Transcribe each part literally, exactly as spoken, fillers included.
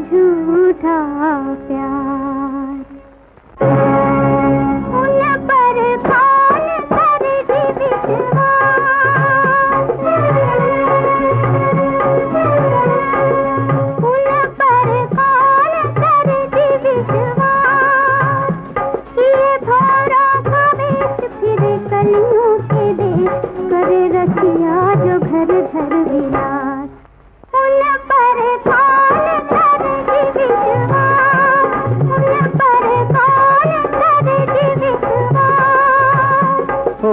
झूठा प्यार। उन पर कौन करे विश्वास, उन पर कौन करे विश्वास, ये भौरों का वेश फिरे कलियों के देश, करे रसिया जो घर घर विलास। उन पर कौन करे विश्वास, उन पर कौन करे विश्वास। ओ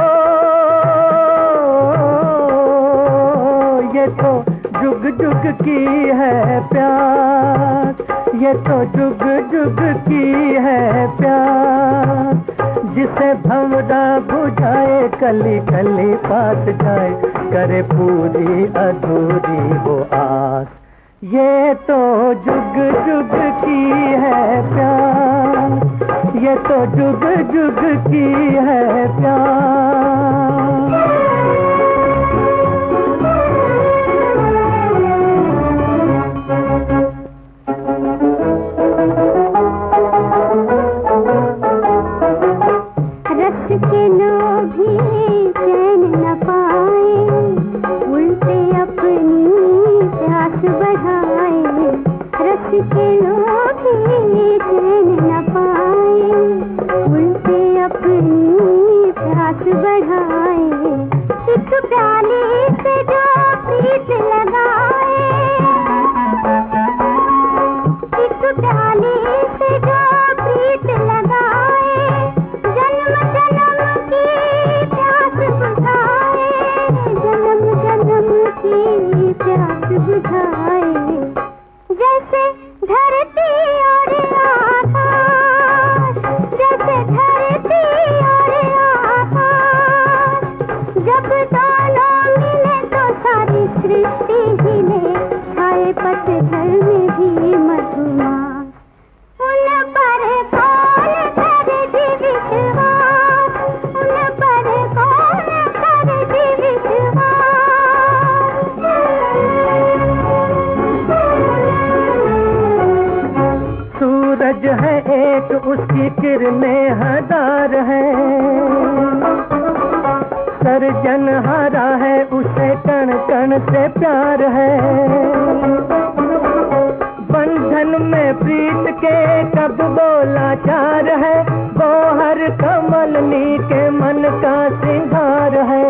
ये तो जुग जुग की है प्यास, ये तो जुग जुग की है प्यास, जिसे भंवरा बुझाए कली कली पास जाए, करे पूरी अधूरी वो आस। ये तो जुग जुग की है प्यास, ये तो जुग जुग की है प्यास। रस के लोभी चैन न पाए, उल्टे अपनी प्यास बढ़ाए। रस के लोभी चैन न पाए, उल्टे अपनी प्यास बढ़ाए। एक प्याले से जो प्रीत लगाए, एक प्याले से जो प्रीत लगाए, जन्म जन्म की प्यास बुझाए, जन्म जन्म की प्यास बुझाए। जैसे धरती और आकाश, जैसे धरती और आकाश, जब दोनों मिले तो सारी सृष्टि हिले, छाए पतझड़ में भी मधुमास। उन पर कौन करे विश्वास, उन पर कौन करे विश्वास। सूरज है एक, उसकी किरणें हजार है, सर्जनहारा है, उसे कण कण से प्यार है। बंधन में प्रीत के कब बोला चार है, वो हर कमलनी के मन का सिंगार है,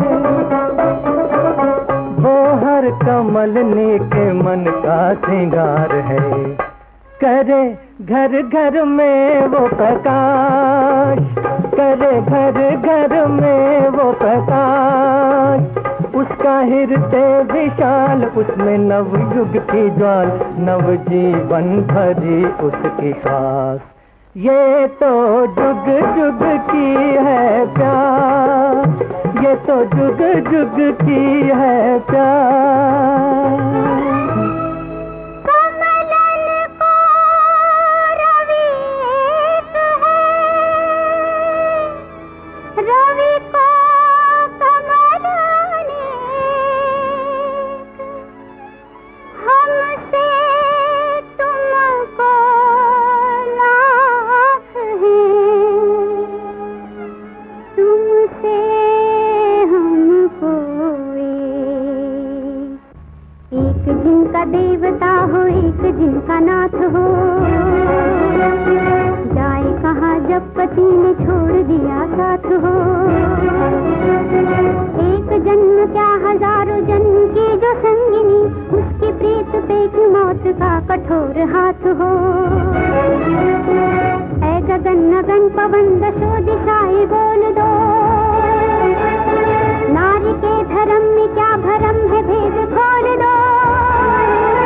वो हर कमलनी के मन का सिंगार है। करे घर घर में वो प्रकाश, करे घर घर में वो प्रकाश, उसका हृदय विशाल, उसमें नवयुग की ज्वाल, नव जीवन भरी उसकी सांस। ये तो जुग जुग की है प्यास, ये तो जुग जुग की है प्यास। रवि को कमल अनेक, हमसे तुमको लाख हैं, तुमसे हमको एक। एक जिनका देवता हो, एक जिनका नाथ हो, जाए कहाँ जब पति ने छोड़ दिया साथ हो। एक जन्म क्या हजारों जन्म की जो संगिनी, उसकी प्रीत पे की मौत का कठोर हाथ हो। ऐ गगन नगन पवन दशो दिशाएं बोल दो, नारी के धर्म में क्या भरम है भेद खोल दो।